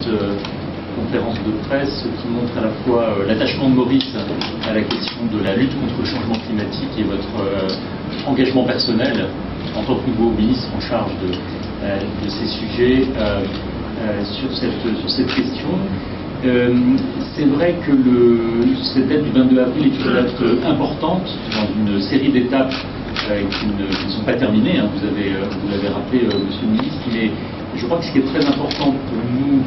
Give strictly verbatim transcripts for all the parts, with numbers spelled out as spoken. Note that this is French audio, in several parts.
Euh, conférence de presse qui montre à la fois euh, l'attachement de Maurice à la question de la lutte contre le changement climatique et votre euh, engagement personnel en tant que nouveau ministre en charge de, euh, de ces sujets euh, euh, sur, cette, sur cette question. Euh, c'est vrai que le, cette date du vingt-deux avril est une date importante dans une série d'étapes euh, qui, ne, qui ne sont pas terminées, hein, vous avez, euh, vous l'avez rappelé, euh, Monsieur le Ministre, mais je crois que ce qui est très important pour nous,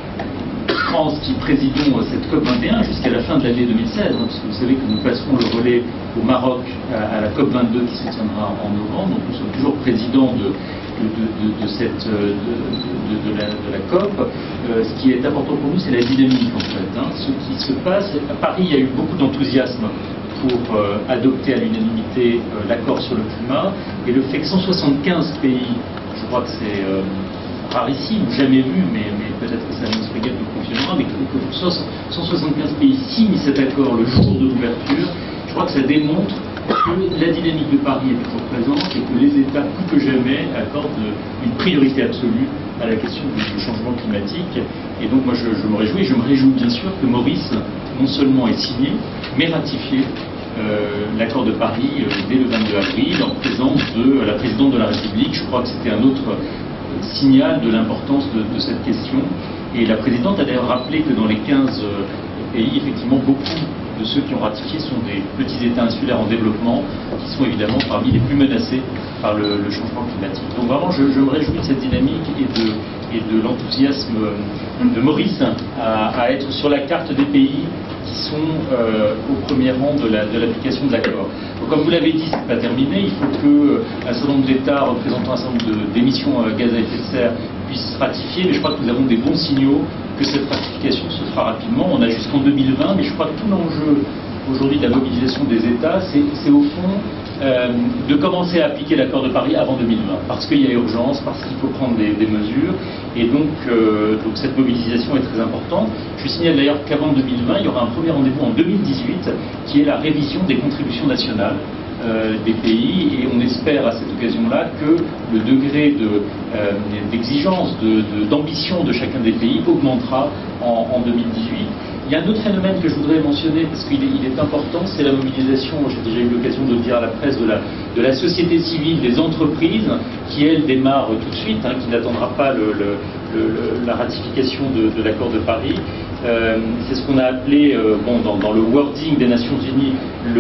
France, qui présidons cette COP vingt et un jusqu'à la fin de l'année deux mille seize, hein, parce que vous savez que nous passerons le relais au Maroc à, à la COP vingt-deux qui se tiendra en novembre, donc nous sommes toujours présidents de, de, de, de, cette, de, de, de, la, de la COP. Euh, ce qui est important pour nous, c'est la dynamique en fait. Hein. Ce qui se passe, à Paris, il y a eu beaucoup d'enthousiasme pour euh, adopter à l'unanimité euh, l'accord sur le climat, et le fait que cent soixante-quinze pays, je crois que c'est euh, rarissime, jamais vu, mais, mais peut-être que ça nous explique nous fonctionnera, mais que, que cent soixante-quinze pays signent cet accord le jour de l'ouverture, je crois que ça démontre que la dynamique de Paris est toujours présente et que les États, plus que jamais, accordent une priorité absolue à la question du changement climatique. Et donc moi je, je me réjouis, je me réjouis bien sûr que Maurice non seulement ait signé, mais ratifié euh, l'accord de Paris euh, dès le vingt-deux avril en présence de la présidente de la République. Je crois que c'était un autre signal de l'importance de, de cette question. Et la présidente a d'ailleurs rappelé que dans les quinze pays, effectivement, beaucoup de ceux qui ont ratifié sont des petits États insulaires en développement, qui sont évidemment parmi les plus menacés par le, le changement climatique. Donc vraiment, je, je me réjouis de cette dynamique et de, et de l'enthousiasme de Maurice à, à être sur la carte des pays qui sont euh, au premier rang de l'application de l'accord. Donc, comme vous l'avez dit, c'est pas terminé. Il faut que un certain nombre d'États représentant un certain nombre d'émissions euh, gaz à effet de serre puissent ratifier, mais je crois que nous avons des bons signaux que cette ratification se fera rapidement. On a jusqu'en deux mille vingt, mais je crois que tout l'enjeu aujourd'hui de la mobilisation des États, c'est au fond euh, de commencer à appliquer l'accord de Paris avant deux mille vingt, parce qu'il y a urgence, parce qu'il faut prendre des, des mesures, et donc, euh, donc cette mobilisation est très importante. Je signale d'ailleurs qu'avant deux mille vingt, il y aura un premier rendez-vous en deux mille dix-huit, qui est la révision des contributions nationales euh, des pays, et on espère à cette occasion-là que le degré d'exigence, de, euh, d'ambition de, de, de chacun des pays augmentera en, en deux mille dix-huit. Il y a un autre phénomène que je voudrais mentionner, parce qu'il est, il est important, c'est la mobilisation, j'ai déjà eu l'occasion de le dire à la presse, de la, de la société civile, des entreprises, qui elle démarre tout de suite, hein, qui n'attendra pas le, le, le, la ratification de, de l'accord de Paris. Euh, c'est ce qu'on a appelé, euh, bon, dans, dans le wording des Nations Unies,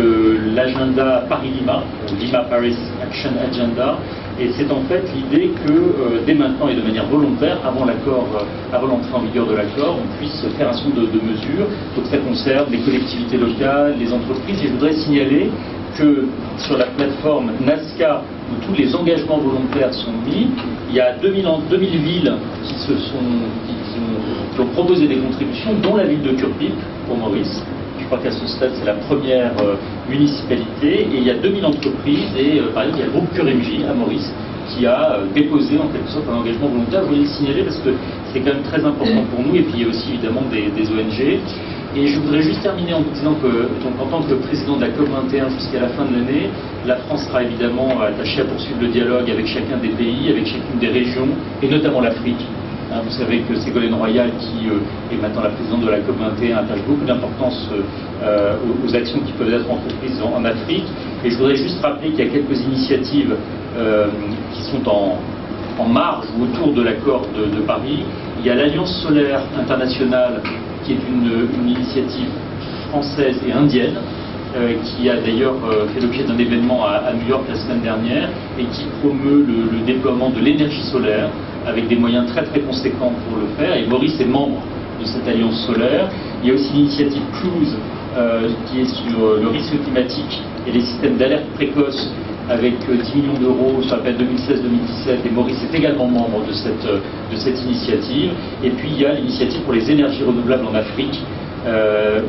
l'agenda Paris-Lima, Lima-Paris Action Agenda. Et c'est en fait l'idée que euh, dès maintenant et de manière volontaire, avant l'accord, euh, avant l'entrée en vigueur de l'accord, on puisse faire un certain nombre de, de mesures. Donc ça concerne les collectivités locales, les entreprises. Et je voudrais signaler que sur la plateforme Nazca, où tous les engagements volontaires sont mis, il y a deux mille, deux mille villes qui, se sont, qui, qui, ont, qui ont proposé des contributions, dont la ville de Kurpip, pour Maurice. Je crois qu'à ce stade, c'est la première euh, municipalité, et il y a deux mille entreprises, et euh, par exemple, il y a le groupe Curemji à Maurice, qui a euh, déposé en quelque sorte un engagement volontaire. Je voulais le signaler parce que c'est quand même très important pour nous, et puis il y a aussi évidemment des, des O N G. Et je voudrais juste terminer en vous disant que, donc, en tant que président de la COP vingt et un jusqu'à la fin de l'année, la France sera évidemment attachée à poursuivre le dialogue avec chacun des pays, avec chacune des régions, et notamment l'Afrique. Hein, vous savez que Ségolène Royal, qui euh, est maintenant la présidente de la COP vingt et un, attache beaucoup d'importance euh, aux, aux actions qui peuvent être entreprises en, en Afrique. Et je voudrais juste rappeler qu'il y a quelques initiatives euh, qui sont en, en marge ou autour de l'accord de, de Paris. Il y a l'Alliance solaire internationale, qui est une, une initiative française et indienne, euh, qui a d'ailleurs euh, fait l'objet d'un événement à, à New York la semaine dernière, et qui promeut le, le déploiement de l'énergie solaire, avec des moyens très très conséquents pour le faire, et Maurice est membre de cette alliance solaire. Il y a aussi l'initiative CRUISE, euh, qui est sur euh, le risque climatique et les systèmes d'alerte précoce, avec euh, dix millions d'euros sur la période deux mille seize deux mille dix-sept, et Maurice est également membre de cette, euh, de cette initiative. Et puis il y a l'initiative pour les énergies renouvelables en Afrique, euh,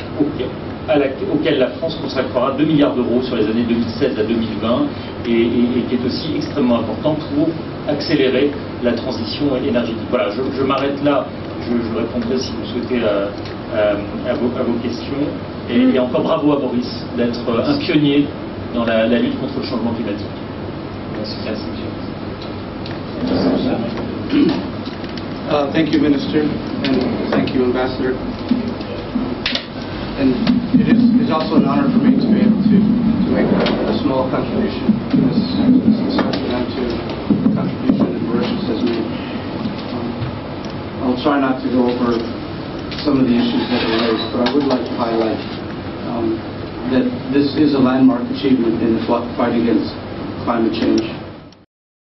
à la, auquel la France consacrera deux milliards d'euros sur les années deux mille seize à deux mille vingt, et, et, et qui est aussi extrêmement important pour accélérer la transition énergétique. Voilà, je, je m'arrête là, je, je répondrai si vous souhaitez à, à, à, vos, à vos questions. Et, et encore bravo à Maurice d'être un pionnier dans la, la lutte contre le changement climatique. Merci. Merci. Uh, thank you, Minister, and thank you, Ambassador. And it is it's also an honor for me to be able to, to make a, a small contribution to this, this discussion and to the contribution that Mauritius has made. Um, I'll try not to go over some of the issues that are raised, but I would like to highlight um, that this is a landmark achievement in the fight against climate change.